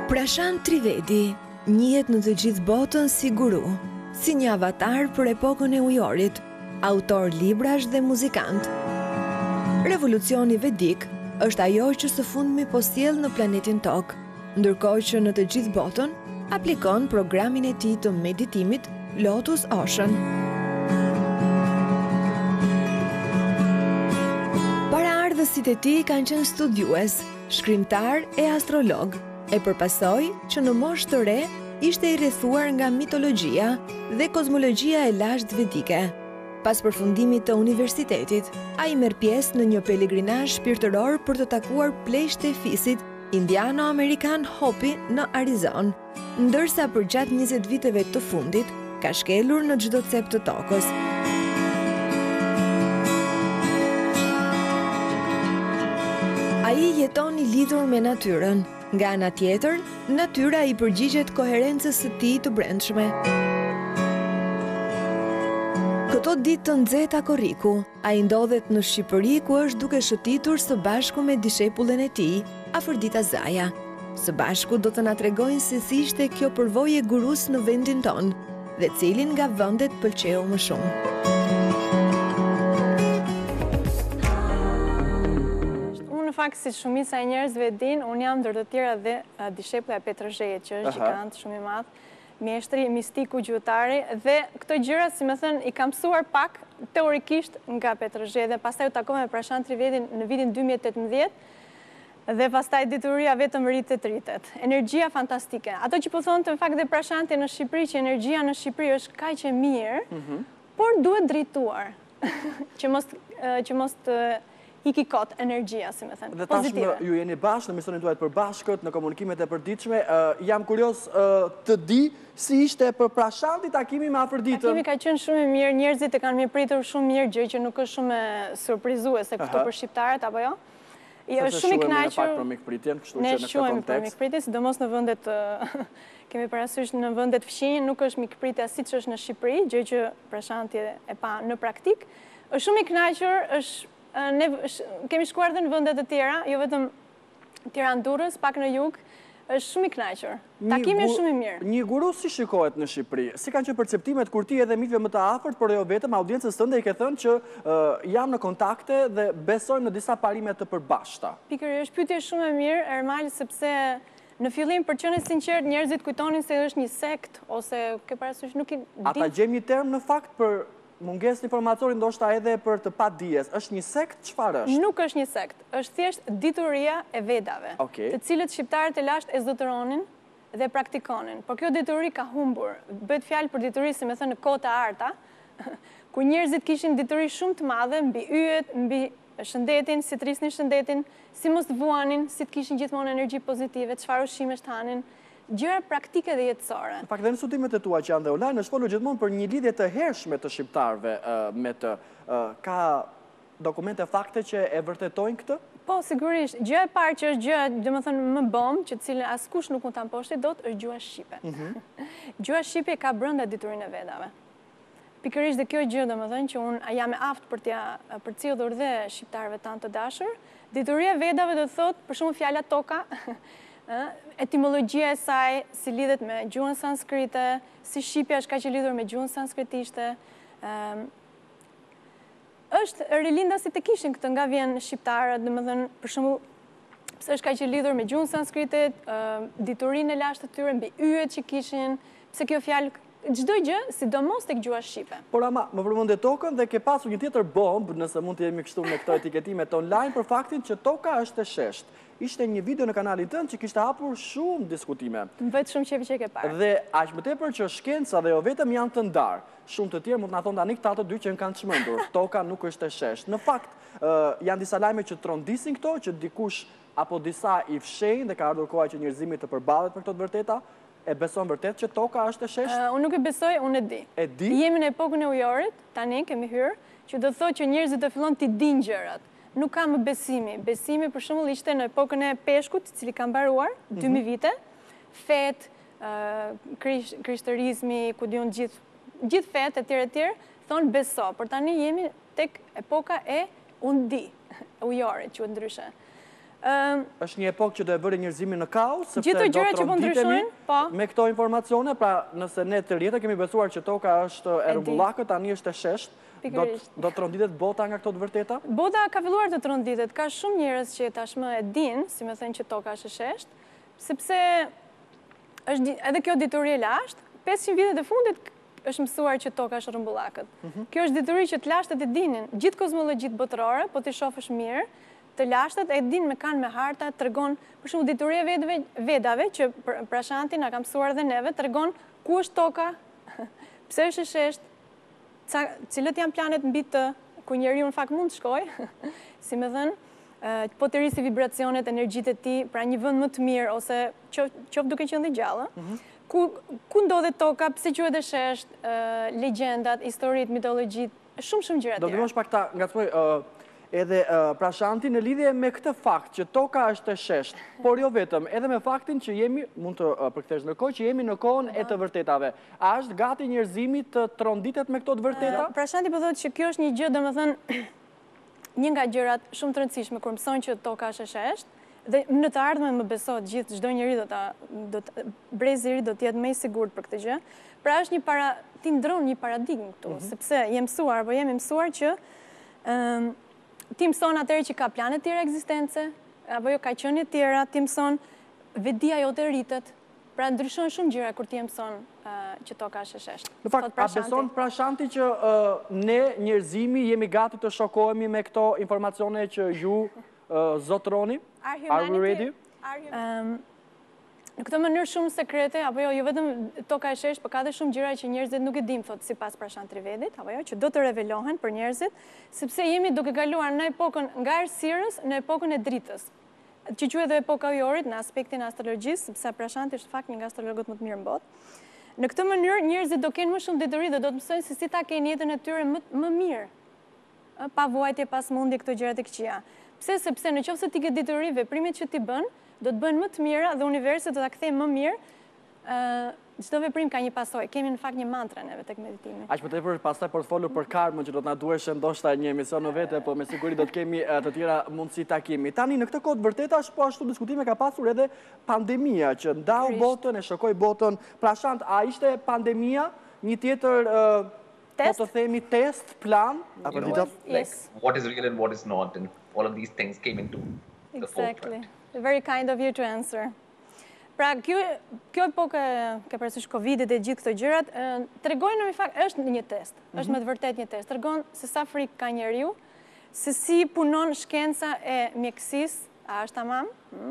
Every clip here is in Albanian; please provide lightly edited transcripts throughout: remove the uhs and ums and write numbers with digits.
Prashant Trivedi njihet në të gjithë botën si guru, si një avatar për epokën e ujorit, autor librash dhe muzikant. Revolucioni vedik është ajo që së fundmi po sjell në planetin Tokë, ndërkohë që në të gjithë botën aplikon programin e tij të meditimit Lotus Ocean. Paraardhësit e tij kanë qenë studiues, shkrimtar e astrolog, e përpasoj që në moshë të re ishte i rrethuar nga mitologjia dhe kozmologjia e lashtë vedike. Pas përfundimit të universitetit, ai merr pjesë në një pelegrinazh shpirtëror për të takuar pleqtë e fisit indiano-amerikan Hopi në Arizonë, ndërsa për gjatë 20 viteve të fundit ka shkelur në çdo cep të tokës. Ai jeton i lidhur me natyrën. Nga ana tjetër, natyra i përgjigjet koherencës së tij të brendshme. Këto ditë të nxehta korriku, ai ndodhet në Shqipëri ku është duke shëtitur së bashku me dishepullin e tij, Afërdita Zaja. Së bashku do të na tregojnë se si ishte kjo përvojë e gurus në vendin tonë dhe cilin nga vendet pëlqeu më shumë. Në fakt, si shumica e njerëzve din, unë jam ndër të tjera dhe dishepulla e Petrozhejit, që është gjikant shumë i madh, mjeshtri, mistiku, gjuhëtari, dhe këto gjëra, si më thënë, i kam mësuar pak teorikisht nga Petrozhej, dhe pastaj u takova me Prashant Trivedin në vitin 2018, dhe pastaj dituria vetëm rritet. Energjia fantastike. Ato që po thonë të fakt dhe Prashanti në Shqipëri, që energjia në Shqipëri është kaq e mirë, por duhet drejtuar, që mos të iki kot energjia, si me thënë, dhe pozitive. Dhe tashmë ju jeni bashkë në misionin tuaj të përbashkët, në komunikimet e përditshme. Jam kurios të di si ishte për Prashanti takimi me Afërditën. Takimi ka qenë shumë i mirë, njerëzit e kanë mirëpritur shumë mirë, gjë që nuk është shumë surprizuese këtu për shqiptarët, apo jo? Është shumë i kënaqur. Ne quhemi për mikpritje, sidomos në vendet kemi parasysh në vendet fqinj, nuk është mikpritja siç është në Shqipëri, gjë që Prashanti e pa në praktik. Është shumë i kënaqur, ne kemi shkuar dhe në vendet të tjera, jo vetëm Tiranë, Durrës, pak në jug, është shumë i kënaqur. Takimi është shumë i mirë. Një guru si shikohet në Shqipëri? Si kanë qenë perceptimet kur ti edhe mikëve më të afërt, por jo vetëm audiencës tënde i ke thënë që jam në kontakte dhe besojmë në disa parime të përbashkëta? Pikërisht, pyetje shumë e mirë, Ermal, sepse në fillim, për qenë sinqert, njerëzit kujtonin se është një sekt ose ke parasysh nuk i di. Ata gjejmë një term në fakt për mungesë informacioni, ndoshta edhe për të padijes. Është një sekt, çfarë është? Nuk është një sekt, është thjesht dituria e Vedave, të cilët shqiptarët e lashtë e zotëronin dhe praktikonin. Por kjo dituri ka humbur. Bëhet fjalë për dituri, si me thënë, në kohë të arta, ku njerëzit kishin dituri shumë të madhe mbi yjet, mbi shëndetin, si të rrisnin shëndetin, si mos të vuanin, si të kishin gjithmonë energji pozitive, çfarë ushqimesh të hanin, gjëra praktike dhe jetësore. Në fakt dhe në studimet e tua që janë dhe online, është folur gjithmonë për një lidhje të hershme të shqiptarëve me të. Ka dokumente fakte që e vërtetojnë këtë? Po, sigurisht. Gjëja e parë që është gjëja, domethënë më bombë, që cilën askush nuk mund ta mposhti dot, është gjuha shqipe. Gjuha shqipe ka brenda diturinë e Vedave. Pikërisht dhe kjo gjë, domethënë që unë jam e aftë për t'ia përcjellur dhe shqiptarëve tanë të dashur. Dituria e Vedave do thotë, për shembull, fjala toka, etimologjia e saj, si lidhet me gjuhën sanskrite, si shqipja është kaq e lidhur me gjuhën sanskritishte. Është rilinda si të kishin këtë nga vjen shqiptarët, domethënë, për shembull, pse është kaq e lidhur me gjuhën sanskrite, diturinë e lashtë të tyre, mbi yjet që kishin, pse kjo fjalë, çdo gjë, sidomos tek gjuha shqipe. Por ama, më përmendë tokën dhe ke pasur një tjetër bombë, nëse mund të jemi kështu me këto etiketimet online, për faktin që toka është e sheshtë. Ishte një video në kanalin tënd që kishte hapur shumë diskutime. Më bëhet shumë qejf që e ke parë. Dhe aq më tepër që shkenca dhe jo vetëm janë të ndarë. Shumë të tjerë mund të na thonë tani këta të dy që kanë çmendur. Toka nuk është e sheshtë. Në fakt, janë disa lajme që trondisin këto, që dikush apo disa i fshehin dhe ka ardhur koha që njerëzimi të përballet për këto të vërteta. E beson vërtet që toka është e sheshtë? Unë nuk e besoj, unë e di. E di? Jemi në epokën e ujorit, tani kemi hyrë, që do thotë që njerëzit do fillon të dinë gjërat. Nuk ka më besimi. Besimi, për shembull, ishte në epokën e peshkut, i cili ka mbaruar 2000 vite, fet, krishterizmi, ku diun gjithë fet etj, thonë beso. Por tani jemi tek epoka e unë di, ujorit, që ndryshe. Është një epokë që do e bëri njerëzimin në kaos, sepse Gjithë do gjërat që po ndryshojnë, po. Me këto informacione, pra nëse ne të rjetë kemi besuar që toka është e rrumbullakët, tani është e shesht, do të tronditet bota nga këto të vërteta? Bota ka filluar të tronditet, ka shumë njerëz që tashmë e dinë, si me thënë që toka është e shesht, sepse është edhe kjo dituri e lashtë, 500 vitet e fundit është mësuar që toka është rrumbullakët. Kjo është dituri që të lashtet e dinin, gjithë kozmologjit botërore, po të shofësh mirë, të lashtet e din me kanë me harta, të regon, për shumë diturie vedave, që Prashanti nga ka mësuar dhe neve, të regon ku është toka, pse është e shesht, cilët janë planet mbi të, ku njeriu në fakt mund të shkoj, si me thënë, po të rrisi vibracionet, energjit e ti, pra një vënd më të mirë, ose qoftë duke qenë dhe gjallë, ku ndodhet toka, pse quhet e shesht, legjendat, historit, mitologjit, shumë gjëra tjera. Do të mos pak ta ngacmoj edhe Prashanti në lidhje me këtë fakt që toka është e shesht, por jo vetëm, edhe me faktin që jemi, mund të përkthesh në kohë, që jemi në kohën e të vërtetave. A është gati njerëzimi të tronditet me këto të vërteta? Prashanti po thotë që kjo është një gjë, domethënë, një nga gjërat shumë të rëndësishme kur mësojnë që toka është e shesht, dhe në të ardhmen më besohet gjithë, çdo njeri brezi i ri do të jetë më i sigurt për këtë gjë. Pra është ti ndron një paradigmë këtu, sepse jemi mësuar që ti mëson atëherë që ka planet tjera ekzistence, apo jo ka qenie tjera, ti mëson vedia jote rritet, pra ndryshon shumë gjëra kur ti mëson që toka është e shesht. Në fakt, a beson Prashanti që ne njerëzimi jemi gati të shokohemi me këto informacione që ju zotroni? Are we ready? Në këtë mënyrë shumë sekrete, apo jo vetëm toka e shesht, por ka dhe shumë gjëra që njerëzit nuk e dinë, thotë sipas Prashant Trivedit, apo jo, që do të revelohen për njerëzit, sepse jemi duke kaluar në epokën nga errësirës në epokën e dritës. Që quhet edhe epoka ujorit në aspektin e astrologjisë, sepse Prashanti është fakt një nga astrologët më të mirë në botë. Në këtë mënyrë njerëzit do kenë më shumë detyri dhe do të mësojnë se si ta kenë jetën e tyre më mirë. Pa vuajtje, pa smundje, këto gjërat e këqija. Pse? Sepse nëse ti ke detyri, veprimet që ti bën do të bëjnë më të mira dhe universi do ta kthejë më mirë. Çdo veprim ka një pasojë. Kemi në fakt një mantra neve tek meditimi. Aq më tepër pastaj por të folur për karmën që do të na duheshë ndoshta një emision në vete, po me siguri do të kemi të tjera mundësi takimi. Tani në këtë kohë të vërteta po ashtu diskutime ka pasur edhe pandemia që ndau botën, e shokoi botën. Prashant, a ishte pandemia një tjetër po të themi test, plan? Yes. What is real and what is not, and all of these things came into the forefront. Very kind of you to answer. Pra, kjo epokë ke parasysh Covidit e gjithë këto gjërat, tregojnë në fakt është një test, është me të vërtet një test. Tregon se sa frikë ka njeriu, se si punon shkenca e mjekësisë, a është tamam?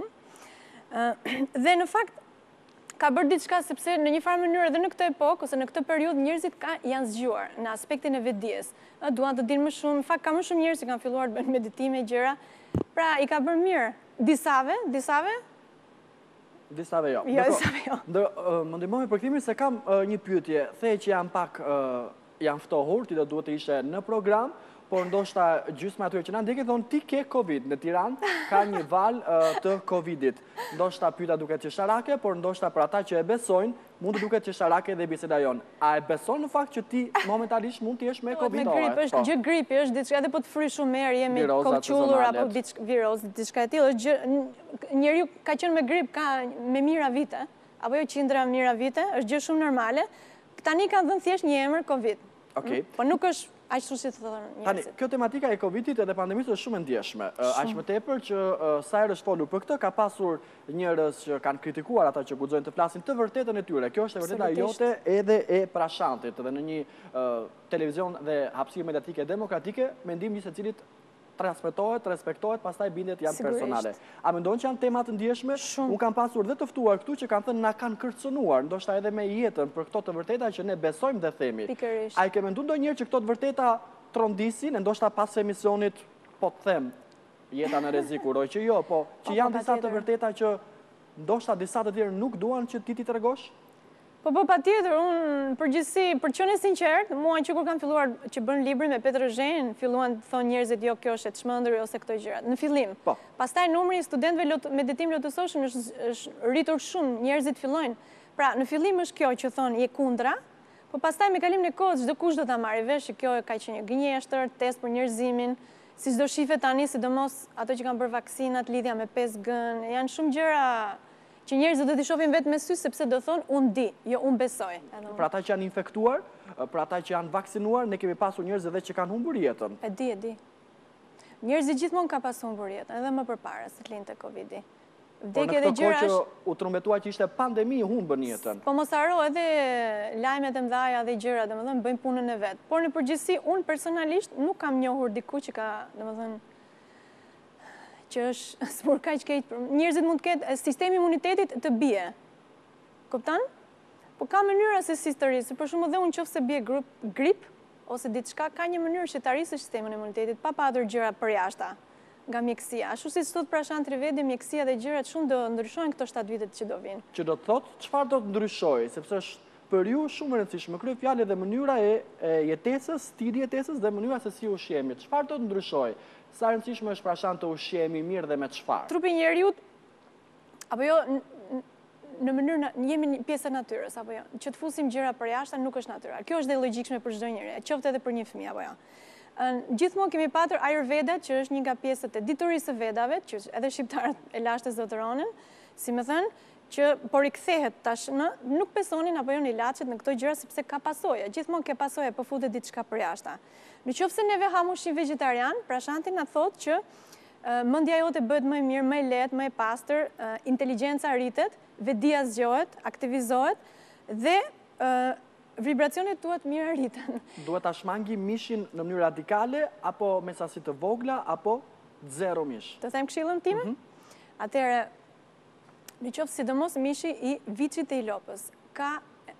Dhe në fakt ka bërë diçka sepse në një farë mënyrë edhe në këtë epokë ose në këtë periudhë njerëzit janë zgjuar në aspektin e vetdijes. Duan të dinë më shumë, në fakt ka më shumë njerëz që kanë filluar të bëjnë meditime gjëra. Pra, i ka bërë mirë. Disave jo. Disave jo. Më ndihmoni për këtimin se kam një pyetje. Thej që janë ftohur, ti do duhet të ishe në program, por ndoshta gjysma atyre që na ndjekin thonë ti ke Covid. Në Tiranë ka një valë të Covidit. Ndoshta pyeta duket qesharake, por ndoshta për ata që e besojnë, mund të duket qesharake dhe biseda jonë. A e beson në fakt që ti momentalisht mund të jesh me Covid? Me grip, është gjë gripi, është diçka edhe po të fry shumë erë, jemi kokqullur apo viroz, diçka e tillë, njeriu ka qenë me grip ka me mijëra vite, apo jo qindra mijëra vite, është gjë shumë normale. Tani kanë dhënë thjesht një emër Covid. Okej. Po nuk është aq shumë si të thonë njerëzit. Tani, kjo tematika e Covidit edhe pandemisë është shumë e ndjeshme. Aq më tepër që sa herë është folur për këtë, ka pasur njerëz që kanë kritikuar ata që guxojnë të flasin të vërtetën e tyre. Kjo është e vërteta jote edhe e Prashantit dhe në një televizion dhe hapësirë mediatike demokratike, mendimi i secilit transmetohet, respektohet, pastaj bindet janë personale. A mendon që janë tema të ndjeshme? Unë kam pasur dhe të ftuar këtu që kanë thënë na kanë kërcënuar, ndoshta edhe me jetën për këto të vërteta që ne besojmë dhe themi. A i ke menduar ndonjëherë që këto të vërteta trondisin, ndoshta pas emisionit, po të them, jeta në rrezik, uroj që jo, po që janë disa të vërteta që ndoshta disa të tjerë nuk duan që ti tregosh? Po, patjetër, unë përgjithësi, për qenë sinqert, mua që kur kam filluar që bën librin me Petrozhen, filluan të thonë njerëzit jo kjo është e çmendur ose këto gjërat. Në fillim. Pastaj numri i studentëve meditim lotososhëm është rritur shumë, njerëzit fillojnë. Pra, në fillim është kjo që thonë je kundra, po pastaj me kalimin e kohës çdo kush do ta marrë vesh që kjo ka qenë një gënjeshtër, test për njerëzimin, si çdo shife tani, sidomos ato që kanë bërë vaksinat, lidhja me 5G-n, janë shumë gjëra që njerëzit do t'i shohin vetë me sy, sepse do thonë, unë di, jo unë besoj. Për ata që janë infektuar, për ata që janë vaksinuar, ne kemi pasur njerëz edhe që kanë humbur jetën. E di. Njerëzit gjithmonë ka pasur humbur jetën, edhe më përpara se të lindte Covidi. Por në këtë kohë që u trumbetua që ishte pandemi, humbën jetën. Po mos haro edhe lajmet e mëdha dhe gjëra, domethënë bëjnë punën e vet. Por në përgjithësi unë personalisht nuk kam njohur diku që ka, domethënë, që është spor kaq keq. Njerëzit mund të ketë sistemi imunitetit të bie. Kupton? Po ka mënyra se si të rrisë. Për shembull, dhe unë nëse bie grip ose diçka, ka një mënyrë që ta rrisësh sistemin e imunitetit pa patur gjëra përjashta nga mjekësia. Ashtu si thot Prashant Trivedi, mjekësia dhe gjërat shumë do ndryshojnë këto 7 vitet që do vinë. Që do të thotë, çfarë do të ndryshojë, sepse është për ju shumë e rëndësishme krye fjalë dhe mënyra e jetesës, stili jetesës dhe mënyra se si ushqemi. Çfarë do të ndryshojë? Sa e rëndësishme është Prashant të ushqemi mirë dhe me çfarë? Trupi i njeriut apo jo në mënyrë jemi një pjesë e natyrës apo jo. Që të fusim gjëra përjashta nuk është natyral. Kjo është dhe logjikshme për çdo njeri, qoftë edhe për një fëmijë apo jo. Gjithmonë kemi patur Ayurveda, që është një nga pjesët e diturisë së Vedave, që edhe shqiptarët e lashtë zotëronin, si më thënë, që por i kthehet tashmë, nuk besonin apo jo në ilaçet në këto gjëra sepse ka pasojë. Gjithmonë ke pasojë, po futet diçka përjashta. Nëse neve ham ushqim vegetarian, Prashanti na thotë që mendja jote bëhet më e mirë, më e lehtë, më e pastër, inteligjenca rritet, vedia zgjohet, aktivizohet dhe vibracionet tuat mirë rriten. Duhet ta shmangi mishin në mënyrë radikale, apo me sasi të vogla, apo zero mish? Të them këshillën time? Atëherë, nëse sidomos mishi i viçit të i lopës, ka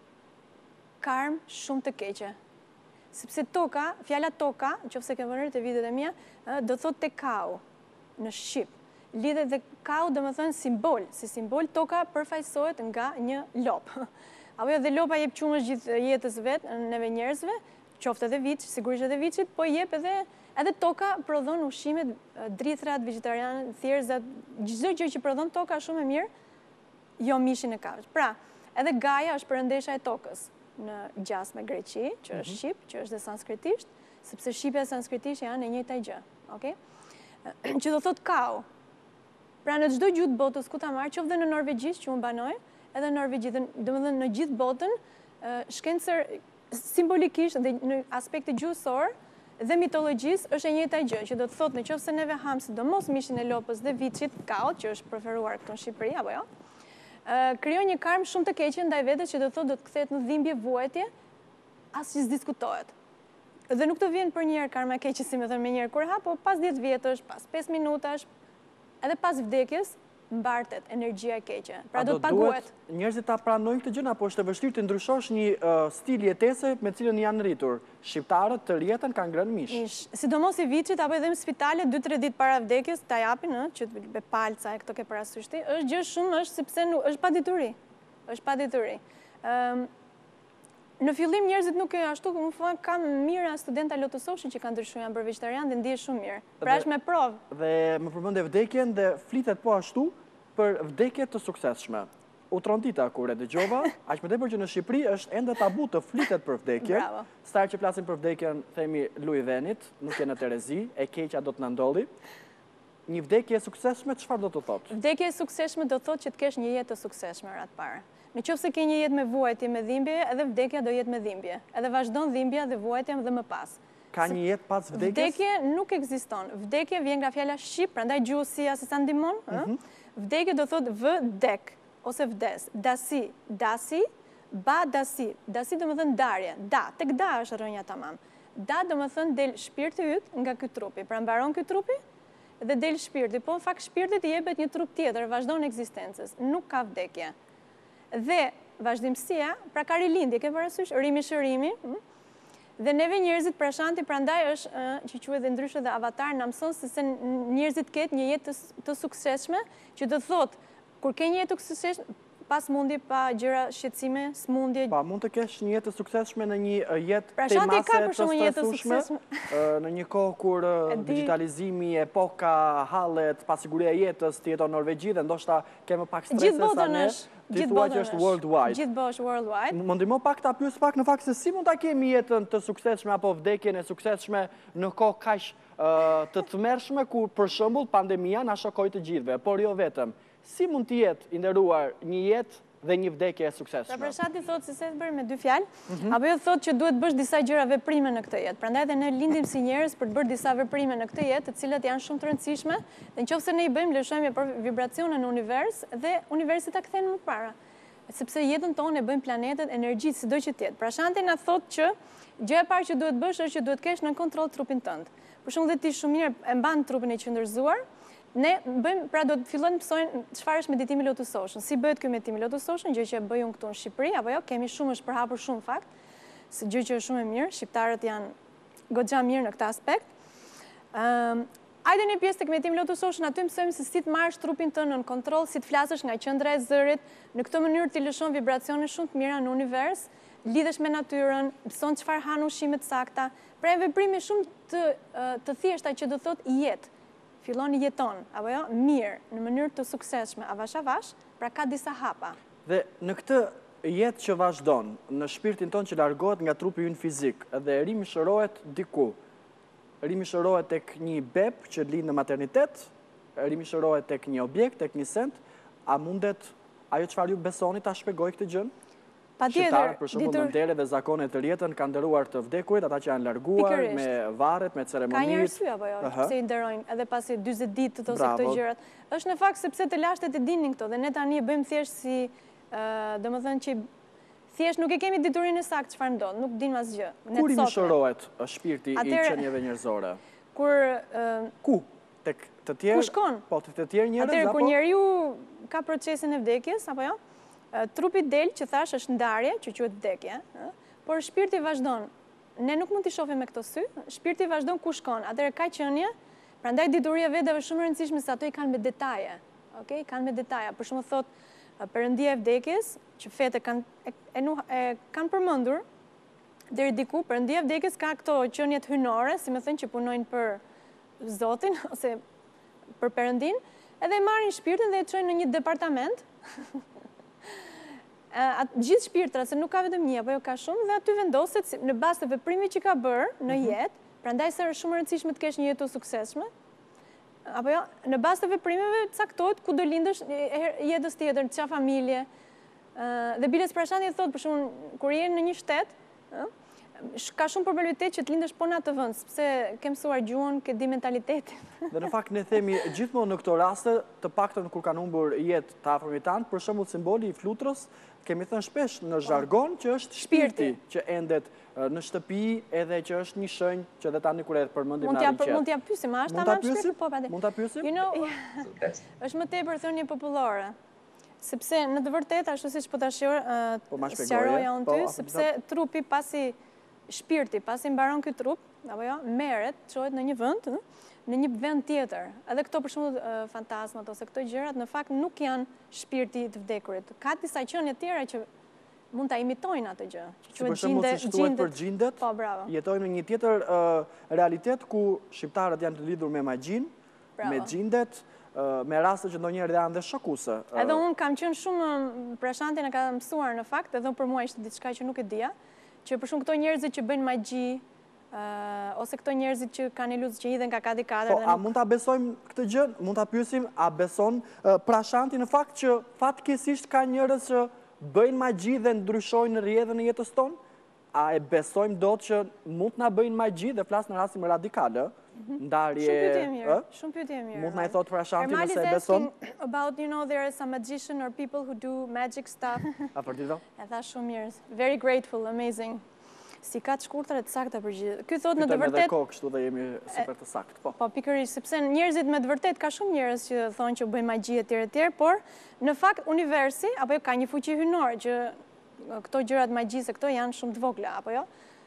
karm shumë të keqe. Sepse toka, fjala toka, nëse ke vënë të videot e mia, do thotë tekau në shqip. Lidhet dhe kau, domethënë simbol, si simbol toka përfaqësohet nga një lop. Apo jo, dhe lopa jep qumësh gjithë jetës vetë, neve njerëzve, qoftë edhe viç, sigurisht edhe viçit, po jep edhe toka prodhon ushqimet, drithrat, vegetariane, thjerëzat, çdo gjë që prodhon toka shumë e mirë, jo mishin e kafshë. Pra, edhe Gaia është perëndesha e tokës në gjasmë me Greqi, që është shqip, që është dhe sanskritisht, sepse shqipe e sanskritisht janë e njëjta gjë, okay? Që do thot kau. Pra në çdo gjuhë të botës ku ta marr, qoftë dhe në norvegjisht që unë banoj, edhe në norvegjisht, domethënë në gjithë botën, shkencër simbolikisht dhe në aspekte gjuhësor dhe mitologjisë është e njëjta gjë, që do të thotë nëse neve ham sidomos mishin e lopës dhe viçit kaut, që është preferuar këtu në Shqipëri apo jo, krijon një karm shumë të keqe ndaj vetes, që do të thotë do të kthehet në dhimbje vuajtje, asgjë s'diskutohet. Dhe nuk të vjen për një herë karma e keqe, si më thënë me një herë kur ha, po pas 10 vjetësh, pas 5 minutash, edhe pas vdekjes, mbartet energjia e keqe. Pra do të paguhet. Njerëzit ta pranojnë këtë gjë, apo është e vështirë të ndryshosh një stil jetese me cilën janë rritur? Shqiptarët të rjetën kanë ngrënë mish. Sidomos i viçit apo edhe në spitale 2-3 ditë para vdekjes ta japin, që me palca e këto ke parasysh ti, është gjë shumë, është sepse është padituri. Është padituri. Në fillim njerëzit nuk e ashtu, kam mira studenta lotososhi që kanë ndryshuar, janë bërë vegetarian dhe ndihen shumë mirë. Pra është me provë. Dhe më përmendë vdekjen dhe flitet po ashtu për vdekje të suksesshme. U trondita kur e dëgjova, aq më tepër që në Shqipëri është ende tabu të flitet për vdekje. Sa që flasin për vdekjen, themi luj venit, nuk je në terezi, e keqja do të na ndodhi. Një vdekje e suksesshme çfarë do të thotë? Vdekje e suksesshme do të thotë që të kesh një jetë të suksesshme rat parë. Nëse ke një jetë me vuajtje me dhimbje, edhe vdekja do jetë me dhimbje. Edhe vazhdon dhimbja dhe vuajtja dhe më pas. Ka një jetë pas vdekjes? Vdekje nuk ekziston. Vdekje vjen nga fjala shqip, prandaj gjuhësia se sa ndihmon, Vdekje do thotë vdek ose vdes. Dasi, dasi, ba dasi. Dasi do të thënë darje. Da, tek da është rrënja tamam. Da do të thënë del shpirti yt nga ky trupi. Pra mbaron ky trupi dhe del shpirti. Po në fakt shpirtit i jepet një trup tjetër, vazhdon ekzistencës. Nuk ka vdekje. Dhe vazhdimësia, pra ka rilindje, ke parasysh, rimi shërimi, dhe neve njerëzit Prashanti prandaj është që quhet dhe ndryshe dhe avatar, na mëson se njerëzit ketë një jetë të suksesshme, që do thotë kur ke një jetë të suksesshme, pas mundi, pa gjëra shqetësime, smundje. Pa mund të kesh një jetë të suksesshme në një jetë temase të stresueshme, në një kohë kur digitalizimi, epoka, hallet, pasiguria e jetës të jeton Norvegji dhe ndoshta ke më pak strese sa ne. Ti thua që është worldwide. Gjithë bosh worldwide. Më ndihmo pak ta pyes pak në fakt se si mund ta kemi jetën të suksesshme apo vdekjen e suksesshme në kohë kaq të tmerrshme ku për shembull pandemia na shokoi të gjithëve, por jo vetëm. Si mund të jetë i nderuar një jetë dhe një vdekje e suksesshme? Pra Prashati thotë se bërë me dy fjalë, apo jo thotë që duhet bësh disa gjëra veprime në këtë jetë. Prandaj edhe ne lindim si njerëz për të bërë disa veprime në këtë jetë, të cilat janë shumë të rëndësishme, dhe nëse ne i bëjmë, lëshojmë për vibracione në univers dhe universi ta kthejnë më para. Sepse jetën tonë e bëjmë planetet, energji, sido që të jetë. Prashati na thotë që gjëja e parë që duhet bësh është që duhet kesh në kontroll trupin tënd. Për shembull, ti shumë mirë e mban trupin e qëndërzuar. Ne bëjmë, pra do të fillojnë të mësojnë çfarë është meditimi Lotus Ocean. Si bëhet ky meditimi Lotus Ocean, gjë që e bëj unë këtu në Shqipëri, apo jo, kemi shumë, është përhapur shumë fakt, se gjë që është shumë e mirë, shqiptarët janë goxha mirë në këtë aspekt. Hajde një pjesë tek meditimi Lotus Ocean, aty mësojmë se si të marrësh trupin tënd në kontroll, si të flasësh nga qendra e zërit, në këtë mënyrë ti lëshon vibracione shumë të mira në univers, lidhesh me natyrën, mëson çfarë han ushqime të sakta. Pra veprime shumë të thjeshta që do thotë jetë. Fillon jeton, apo jo, mirë, në mënyrë të suksesshme, avash avash, pra ka disa hapa. Dhe në këtë jetë që vazhdon, në shpirtin ton që largohet nga trupi ynë fizik, dhe rimishërohet diku, rimishërohet tek një beb që lind në maternitet, rimishërohet tek një objekt, tek një send, a mundet ajo çfarë ju besoni ta shpjegoj këtë gjën? Shqiptarët, për shembull, në ndere dhe zakone të rjetën kanë nderuar të vdekurit, ata që janë larguar me varret, me ceremonit. Ka një arsye apo jo, pse i nderojnë edhe pasi 40 ditë ose këto gjërat. Është në fakt sepse të lashtet e dinin këto dhe ne tani e bëjmë thjesht si, domethënë që thjesht nuk e kemi diturinë e saktë çfarë ndodh, nuk dimë asgjë. Kur i mishërohet shpirti i qenieve njerëzore? Ku? Tek të tjerë? Ku shkon? Po, tek të tjerë njerëz apo? Atëherë kur njeriu ka procesin e vdekjes, apo jo? Trupi del që thash është ndarje, që quhet vdekje, por shpirti vazhdon. Ne nuk mund t'i shohim me këto sy, shpirti vazhdon ku shkon. Atëherë ka qenie, prandaj dituria vedave shumë e rëndësishme se ato i kanë me detaje. Okej, kanë me detaja. Për shembull thotë Perëndia e vdekjes, që fetë kanë përmendur deri diku, Perëndia e vdekjes ka këto qenie hynore, si më thënë që punojnë për Zotin ose për Perëndin, edhe marrin shpirtin dhe e çojnë në një departament. Gjithë shpirtrat, se nuk ka vetëm një, apo jo ka shumë, dhe aty vendoset në bazë të veprimit që ka bërë në jetë, prandaj se është shumë e rëndësishme të kesh një jetë të suksesshme, apo jo, në bazë të veprimeve caktohet ku do lindesh jetës tjetër, në çfarë familje. Dhe Biles Prashani thotë, për shembull, kur je në një shtet, ka shumë probabilitet që të lindesh po në atë vend, sepse ke mësuar gjuhën, ke di mentalitetin. Dhe në fakt ne themi gjithmonë në këto raste, të paktën kur kanë humbur jetë të afërmit tanë, për shembull simboli i flutrës, kemi thënë shpesh në zhargon që është shpirti që endet në shtëpi, edhe që është një shenjë që dhe tani kur e përmendim në riqet. Mund t'ja pyesim, a është tamam shpirti? Po, patjetër. Mund ta pyesim? Është më tepër thënie popullore. Sepse në të vërtetë ashtu siç po ta sqaroja unë ty, sepse trupi pasi shpirti, pasi mbaron ky trup, apo jo, merret, çohet në një vend, në një vend tjetër. Edhe këto për shembull fantazmat ose këto gjërat në fakt nuk janë shpirti i të vdekurit. Ka disa qenie tjera që mund ta imitojnë atë gjë. Që për shembull si thuhet për xhindet, po, bravo. Jetojmë në një tjetër realitet ku shqiptarët janë të lidhur me magjin, me xhindet, me raste që ndonjëherë janë dhe shokuese. Edhe unë kam qenë shumë Prashanti na ka mësuar në fakt, edhe për mua ishte diçka që nuk e dija, që për shumë këto njerëzit që bëjnë magji, ose këto njerëzit që kanë iluzë që hidhen nga kati katër. Po, a mund ta besojmë këtë gjë? Mund ta pyesim, a beson Prashanti në fakt që fatkeqësisht ka njerëz që bëjnë magji dhe ndryshojnë rrjedhën e jetës tonë? A e besojmë dot që mund na bëjnë magji dhe flas në raste më radikale? Ndarje. Shumë pyetje mirë. Mund na i thot Prashanti nëse e beson? About, there are some magician or people who do magic stuff. A vërtetë? E tha shumë mirë. Very grateful, amazing. Si ka të shkurtër e të sakta përgjigje. Ky thotë në të vërtetë. Edhe kokë kështu dhe jemi super të saktë, po. Po, pikërisht, sepse njerëzit me të vërtetë ka shumë njerëz që thonë që bëjnë magji etj, por në fakt universi apo ka një fuqi hynore që këto gjërat magjisë këto janë shumë të vogla, apo jo?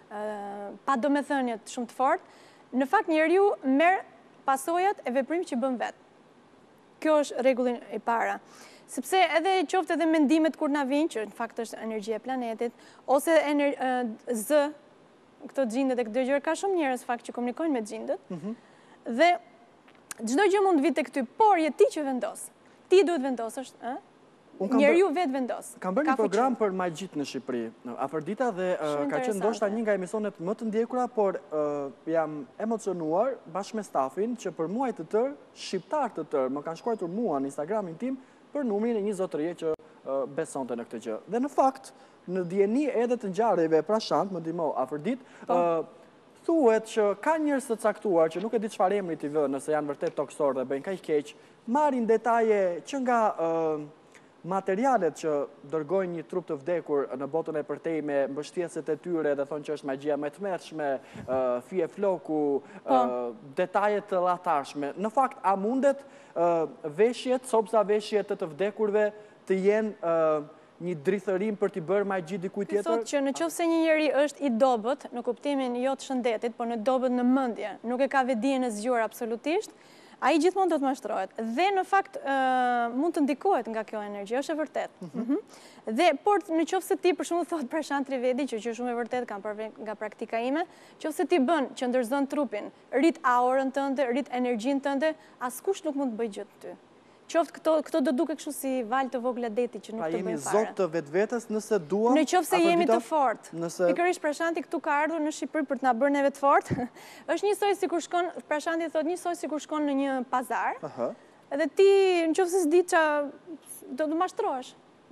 Pa domethënie shumë të fortë. Në fakt njeriu merr pasojat e veprimit që bën vet. Kjo është rregullin i para. Sepse edhe qoftë edhe mendimet kur na vijnë, që në fakt është energjia e planetit, ose z, këto xhindet e këto gjëra, ka shumë njerëz fakt që komunikojnë me xhindet. Dhe çdo gjë mund të vitë tek ty, por je ti që vendos. Ti duhet vendosësh, Njeriu vetë vendos. Kam bërë një program për magjit në Shqipëri, Afrodita, dhe ka qenë ndoshta një nga emisionet më të ndjekura, por jam emocionuar bashkë me stafin që për muaj të tërë, shqiptar të tërë, më kanë shkruar mua në Instagramin tim për numrin e një zotërie që besonte në këtë gjë. Dhe në fakt, në dijeni edhe të ngjarjeve prashant, më ndihmo Afrodit, thuhet që ka njerëz të caktuar që nuk e di çfarë emri t'i vënë, nëse janë vërtet toksorë dhe bëjnë kaq keq, marrin detaje që nga materialet që dërgojnë një trup të vdekur në botën e përtej me mbështjeset e tyre dhe thonë që është magjia më e tmerrshme, fije floku, detajet të llatarshme. Në fakt, a mundet veshjet, sobza veshjet të vdekurve të jenë një drithërim për t'i bërë magji dikujt tjetër? Thotë që në qoftë se një njeri është i dobët, në kuptimin jo të shëndetit, por në dobët në mendje, nuk e ka vetdijen e zgjuar absolutisht, ai gjithmonë do të mashtrohet. Dhe në fakt mund të ndikohet nga kjo energji, është e vërtet. Dhe por në qoftë se ti për shembull thotë Prashant Trivedi, që është shumë e vërtet, kam parë nga praktika ime, qoftë se ti bën që ndërzon trupin, rrit aurën tënde, rrit energjinë tënde, askush nuk mund të bëjë gjë ty. Qoftë këto do duke kështu si valë të vogla deti që nuk të bëjnë fare. Pra jemi zot të vetvetes nëse duam... Në qoftë se jemi të fort. Pikërisht Prashanti këtu ka ardhur në Shqipëri për të na bërë neve të fort. Është njësoj si kur shkon, Prashanti thot njësoj si kur shkon në një pazar, edhe ti në qoftë se s'di qa, do të mashtrohesh.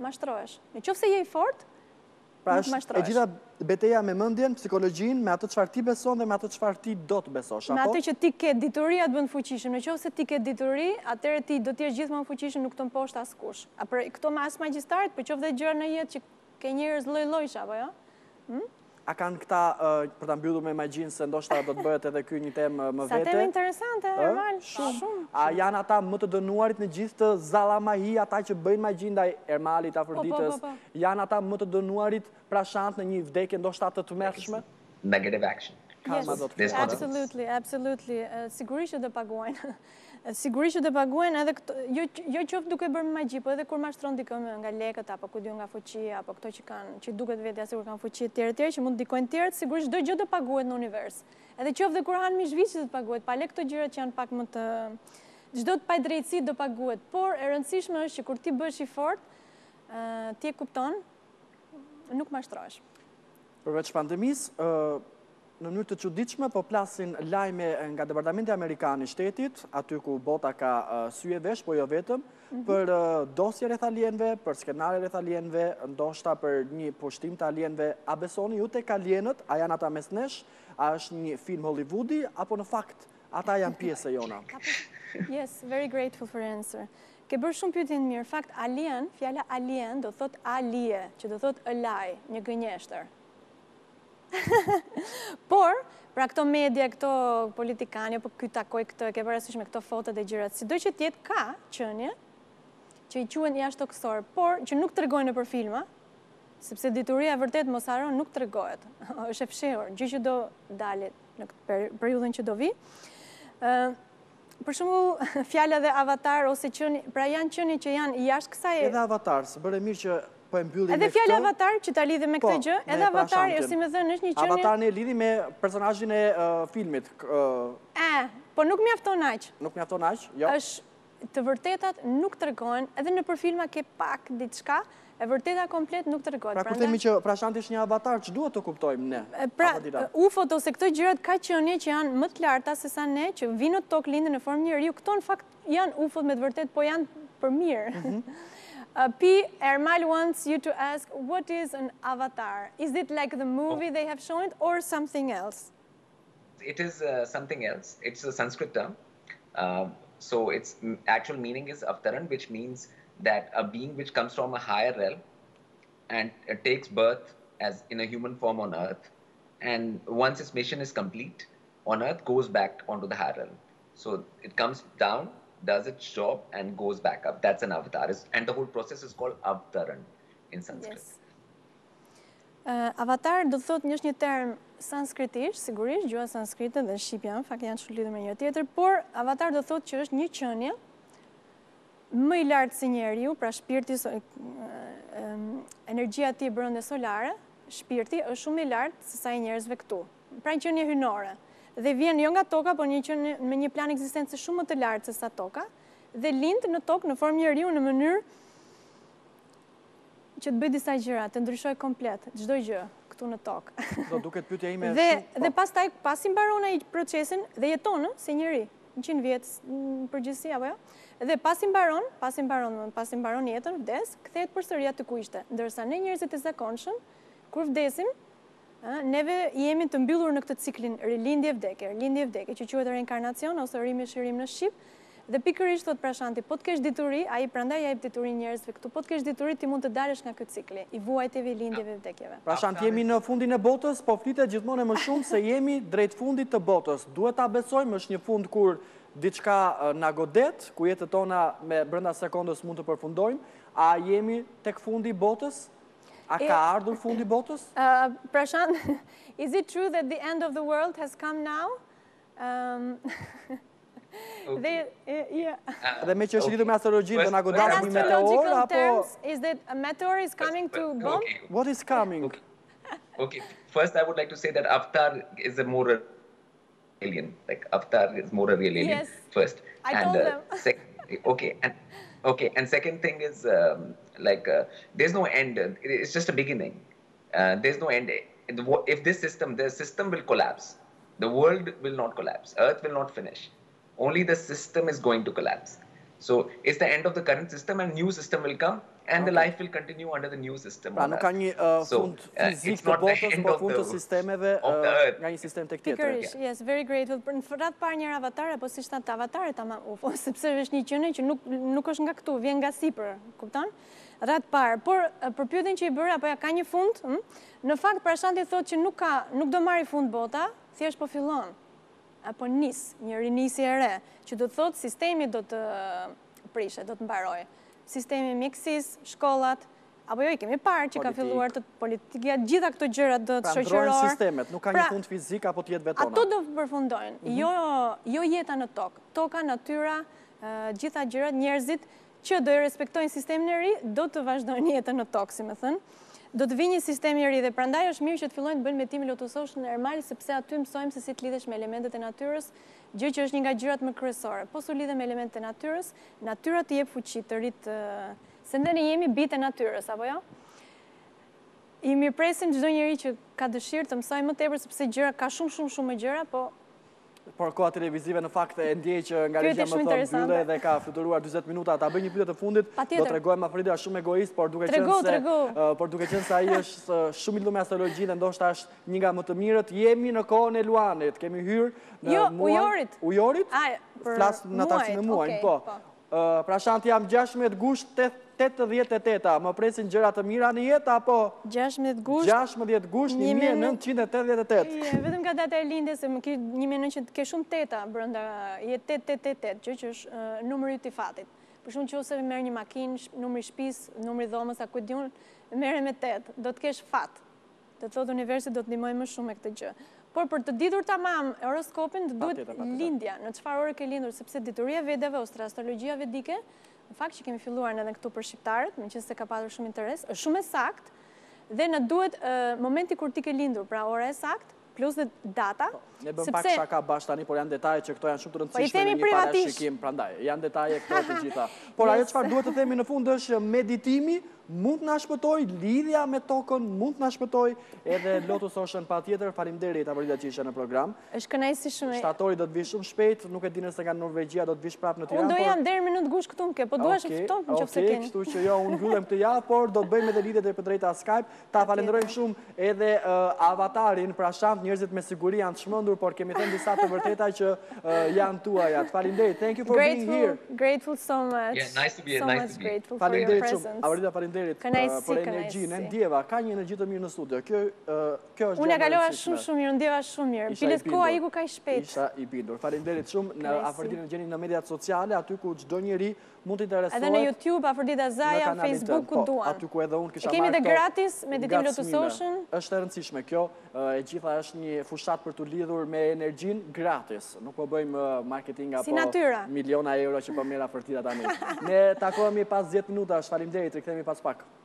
Në qoftë se je i fort, pra është e gjitha beteja me mendjen, psikologjin, me atë çfarë ti beson dhe me atë çfarë ti do të besosh, apo? Me atë që ti ke dituria të bënd fuqishëm. Në qoftë se ti ke dituri, atëherë ti do të jesh gjithmonë fuqishëm, nuk të mposhtë askush. Këto me as magjistarit, për qoftë dhe gjëra në jetë që ke njerëz lloj-llojsh apo jo? A kanë këta për ta mbyllur me magjinë, se ndoshta do të bëhet edhe ky një temë më vete? Sa temë interesante, normal. Shumë. A janë ata më të dënuarit në gjithë të Zallamahi, ata që bëjnë magji ndaj Ermalit, Afroditës? Janë ata më të dënuarit Prashant në një vdekje ndoshta të tmerrshme? Negative action. Yes, absolutely. Sigurisht që do paguajnë. Sigurisht që do paguajnë edhe jo qoftë duke bërë magji, po edhe kur mashtron dikën nga lekët, apo ku diu nga fuqia, apo këto që duket vetja sikur kanë fuqi të tjerë që mund ndikojnë tjerët, sigurisht çdo gjë do paguhet në univers. Edhe qoftë kur han mishviçi do të paguhet, pa le këto gjëra që janë pak më të çdo të padrejtësi do paguhet, por e rëndësishme është që kur ti bësh i fort, ti e kupton, nuk mashtrohesh. Përveç pandemisë, në mënyrë të çuditshme, po plasin lajme nga Departamenti Amerikan i Shtetit, aty ku bota ka sy e vesh, po jo vetëm, për dosje rreth alienëve, për skenare rreth alienëve, ndoshta për një pushtim të alienëve. A besoni ju tek alienët? A janë ata mes nesh? A është një film Hollywoodi apo në fakt ata janë pjesë e jona? Yes, very grateful for answer. Ke bërë shumë pyetje të mirë. Fakt alien, fjala alien do thot alie, që do thot alaj, një gënjeshtër. Por, pra këto media, këto politikani, apo ky takoj këtë, ke parasysh me këto fotot e gjërat, sido që tjetë ka qenie që i quhen jashtëtoksor, por që nuk tregojnë nëpër filma, sepse dituria e vërtet mos haron nuk tregohet. Është e fshehur, gjë që do dalet në këtë periudhën që do vi. Për shembull, fjala dhe avatar ose qenie, pra janë qenie që janë jashtë kësaj. Edhe avatar, se bëre mirë që po e mbyllim me këtë. Edhe fjala avatar që ta lidhim me këtë gjë, edhe avatari është si më thënë është një qenie. Avatarin e lidhi me personazhin e filmit. Po nuk mjafton aq. Nuk mjafton aq, jo. Është të vërtetat nuk tregojnë, edhe nëpër filma ke pak diçka, e vërteta komplet nuk tregohet. Pra kur themi që Prashanti është një avatar, ç'duhet të kuptojmë ne? Pra, UFO-t ose këto gjërat ka qenie që janë më të larta se sa ne, që vinë në tokë lindën në formë njeriu. Këto në fakt janë UFO-t me të vërtet, po janë për mirë. P. Ermal wants you to ask, what is an avatar? Is it like the movie they have shown or something else? It is something else. It's a Sanskrit term. So its actual meaning is avtaran, which means that a being which comes from a higher realm and takes birth as in a human form on earth. And once its mission is complete on earth, goes back onto the higher realm. So it comes down, does its job and goes back up. That's an avatar. And the whole process is called avtaran in Sanskrit. Yes. Avatar do thot një term sanskritisht, sigurisht, gjua sanskrite dhe shqipja, fakt janë shumë lidhur me njëri tjetër, por avatar do thot që është një qenie më i lartë se njeriu, pra shpirti, energjia e tij brenda solare, shpirti është shumë i lartë se sa i njerëzve këtu. Pra një qenie hynore. Dhe vjen jo nga toka, por një qenie me një plan ekzistencë shumë më të lartë se sa toka, dhe lind në tokë në formë njeriu në mënyrë që të bëj disa gjëra, të ndryshoj komplet, çdo gjë këtu në tokë. Do duket pyetja ime Dhe pastaj pasi mbaron ai procesin dhe jeton si njeri 100 vjet në përgjithësi apo jo? Dhe pasi mbaron jetën, vdes, kthehet përsëri aty ku ishte. Ndërsa ne njerëzit e zakonshëm, kur vdesim, neve jemi të mbyllur në këtë ciklin rilindje-vdekje, që quhet reinkarnacion ose rimi-shirim në shqip. Dhe pikërisht thot Prashanti, po të kesh dituri, ai prandaj jep dituri njerëzve këtu. Po të kesh dituri, ti mund të dalësh nga ky cikli i vuajtjeve, lindjeve, vdekjeve. Prashanti, jemi në fundin e botës, po flitet gjithmonë më shumë se jemi drejt fundit të botës. Duhet ta besojmë, është një fund kur diçka na godet, ku jetët tona me brenda sekondës mund të përfundojmë, a jemi tek fundi i botës? A ka ardhur fundi i botës? Prashant, is it true that the end of the world has come now? Dhe me që është lidhur me astrologjinë, do na godash një meteor apo is that a meteor is coming to bomb? What is coming? Okay. First I would like to say that Avatar is a more alien. Like Avatar is more a real alien. Yes. First. I told them. And second thing is there's no end. It's just a beginning. There's no end. If the system will collapse. The world will not collapse. Earth will not finish. Only the system is going to collapse. So it's the end of the current system and new system will come and the life will continue under the new system. Pra nuk ka një fund fizik të botës, por fund të sistemeve nga një sistem tek tjetër. Yes, very grateful. Në rat parë një avatar apo si shtat avataret ama UFO, sepse është një gjë që nuk është nga këtu, vjen nga sipër, kupton? Rat parë, por për pyetjen që i bëra apo ja ka një fund, në fakt Prashanti thotë që nuk do marrë fund bota, thjesht po fillon. Apo një rinisje e re, që do të thotë sistemi do të prishe, do të mbaroj. Sistemi mjekësisë, shkollat, apo jo i kemi parë që ka filluar të politika, gjitha këto gjëra do të shoqëror. Pra ndrojnë sistemet, nuk ka një fund fizik apo të jetë betona. Ato do përfundojnë, jo jeta në tokë. Toka, natyra, gjitha gjërat, njerëzit që do i respektojnë sistemin e ri, do të vazhdojnë jetën në tokë, si më thënë. Do të vi një sistem i ri dhe prandaj është mirë që të fillojnë të bëjnë metimin Lotus Ocean normal, sepse aty mësojmë se si të lidhesh me elementet e natyrës, gjë që është një nga gjërat më kryesore. Po su lidhe me elementet e natyrës, natyra të jep fuqi të rit, se ne jemi bitë e natyrës, apo jo? I mirëpresim çdo njeri që ka dëshirë të mësojë më tepër sepse gjëra ka shumë më gjëra, por koha televizive në fakt e ndjej që nga regjia më thonë mbyllë dhe ka fluturuar 40 minuta. Ta bëj një pyetje të fundit, do t'rregojmë Afrida shumë egoist, por duke qenë se ai është shumë i lidhur me astrologjinë dhe ndoshta është një nga më të mirët, jemi në kohën e Luanit. Kemi hyrë në muajin Ujorit. Flas në taksin e muajit, po. Prashanti, jam 16 gusht 88, më presin gjëra të mira në jetë, apo 16 gusht 1988. Vetëm nga data e lindjes, se më ki 1900 ke shumë teta brenda, jetë 888, që është numri i fatit. Për shumë që ose merr një makinë, numri shtëpisë, numri dhomës, a ku diun, merre me 8, do të kesh fat. Do të thotë universi do të ndihmojë më shumë me këtë gjë. Por për të ditur tamam horoskopin, duhet lindja, në çfarë ore ke lindur, sepse dituria vedeve ose astrologjia vedike, në fakt që kemi filluar edhe këtu për shqiptarët, meqense ka patur shumë interes, është shumë e saktë dhe na duhet momenti kur ti ke lindur, pra ora e saktë, plus dhe data. Ne bëm pak shaka bash tani, por janë detaje që këto janë shumë të rëndësishme në një parashikim, prandaj janë detaje këto të gjitha. Por ajo çfarë duhet të themi në fund është meditimi mund të na shpëtoj, lidhja me tokën mund të na shpëtoj, edhe Lotus Ocean patjetër. Faleminderit Avrida që ishe në program. Është kënaqësi shumë. Shtatori do të vi shumë shpejt, nuk e di nëse nga Norvegjia do të vish prapë në Tiranë. Unë do jam deri minut gush këtu më ke, po duash të fton nëse keni. Kështu që jo, unë mbyllem këtë javë, por do të bëjmë edhe lidhje drejt për drejta Skype. Ta falenderojmë shumë edhe Avatarin, Prashant, njerëzit me siguri janë të çmendur, por kemi thënë disa të vërteta që janë tuaja. Faleminderit. Thank you for being here. Grateful so much. Yeah, nice to be here. Faleminderit shumë. Avrida, faleminderit për energjinë. Ndjeva, ka një energji të mirë në studio. Kjo është unë e kalova shumë mirë, ndjeva shumë mirë. Bilet koha iku kaq shpejt. Isha i bindur. Faleminderit shumë. Në Afërdinë gjeni në mediat sociale, aty ku çdo njeri mund të interesohet. Edhe në YouTube, Afërdita Zaja, Facebook, ku duan. Aty ku edhe unë kisha marrë. Kemi dhe gratis meditim Lotus Ocean. Është e rëndësishme kjo. E gjitha është një fushat për të lidhur me energjinë gratis. Nuk po bëjmë marketing apo miliona euro që po merr Afërdita tani. Ne takohemi pas 10 minutash. Faleminderit, rikthehemi pas pak.